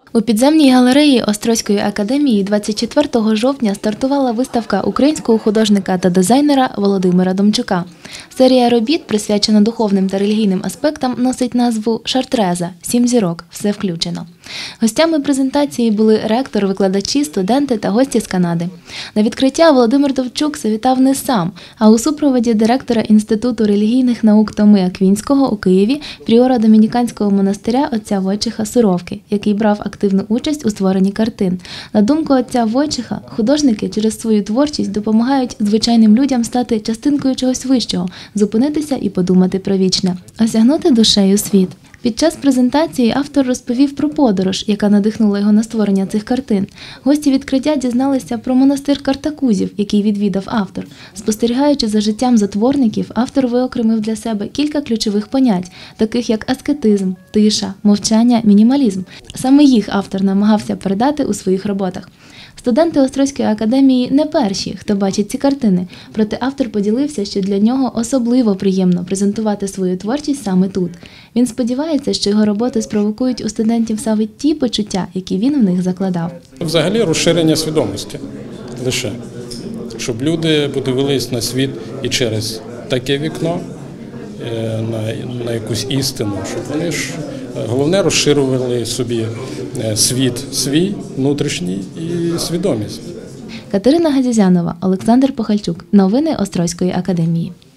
У підземній галереї Острозької академії 24 жовтня стартувала виставка українського художника та дизайнера Володимира Домчука. Серія робіт, присвячена духовним та релігійним аспектам, носить назву «Шартреза. 7 зірок. Все включено». Гостями презентації були ректор, викладачі, студенти та гості з Канади. На відкриття Володимир Домчук завітав не сам, а у супроводі директора Інституту релігійних наук Томи Аквінського у Києві, пріора Домініканського монастиря отця Войчеха Суровки, який брав активну участь у створенні картин. На думку отця Войчеха, художники через свою творчість допомагають звичайним людям стати частинкою чогось вищого, зупинитися і подумати про вічне, осягнути душею світ. Під час презентації автор розповів про подорож, яка надихнула його на створення цих картин. Гості відкриття дізналися про монастир Картакузів, який відвідав автор. Спостерігаючи за життям затворників, автор виокремив для себе кілька ключових понять, таких як аскетизм, тиша, мовчання, мінімалізм. Саме їх автор намагався передати у своїх роботах. Студенти Острозької академії не перші, хто бачить ці картини, проте автор поділився, що для нього особливо приємно презентувати свою творчість саме тут. Він сподівається, що його роботи спровокують у студентів саме ті почуття, які він в них закладав. Взагалі розширення свідомості лише, щоб люди подивились на світ і через таке вікно, на якусь істину, щоб вони ж головне розширювали собі світ свій, внутрішній і свідомість. Катерина Газізянова, Олександр Похальчук. Новини Острозької академії.